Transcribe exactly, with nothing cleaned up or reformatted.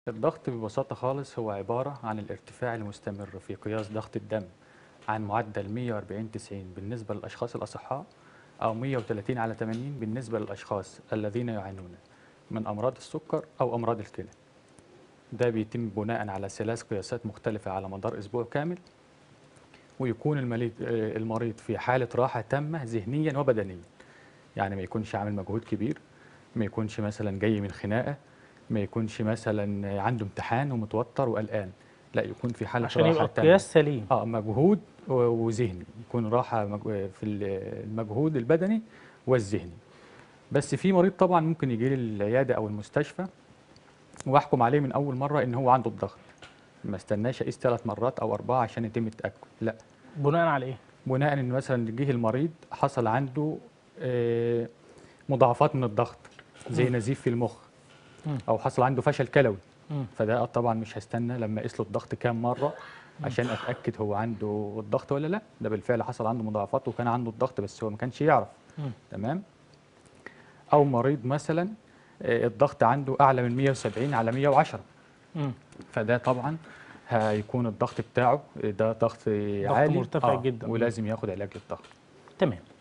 الضغط ببساطة خالص هو عبارة عن الارتفاع المستمر في قياس ضغط الدم عن معدل مية وأربعين تسعين بالنسبة للأشخاص الأصحاء، أو مية وتلاتين على تمانين بالنسبة للأشخاص الذين يعانون من أمراض السكر أو أمراض الكلى. ده بيتم بناء على ثلاث قياسات مختلفة على مدار أسبوع كامل، ويكون المريض المريض في حالة راحة تامة ذهنيا وبدنيا. يعني ما يكونش عامل مجهود كبير، ما يكونش مثلا جاي من خناقة، ما يكونش مثلا عنده امتحان ومتوتر وقلقان، لا يكون في حالة عشان يبقى راحة تامة. القياس سليم. اه مجهود و- وذهني، يكون راحة مج- في ال- المجهود البدني والذهني. بس في مريض طبعا ممكن يجي لي العيادة أو المستشفى واحكم عليه من أول مرة إن هو عنده الضغط، ما استناش أقيس ثلاث مرات أو أربعة عشان يتم التأكد، لا. بناء على ايه؟ بناء إن مثلا جه المريض حصل عنده آه، مضاعفات من الضغط زي مم. نزيف في المخ، مم. او حصل عنده فشل كلوي، مم. فده طبعا مش هستنى لما اقيس له الضغط كام مره عشان اتاكد هو عنده الضغط ولا لا. ده بالفعل حصل عنده مضاعفات وكان عنده الضغط بس هو ما كانش يعرف. مم. تمام. او مريض مثلا آه، الضغط عنده اعلى من مية وسبعين على مية وعشرة، مم. فده طبعا هيكون الضغط بتاعه ده ضغط ضغط عالي، مرتفع اه جدا. مم. ولازم ياخد علاج للضغط. تمام.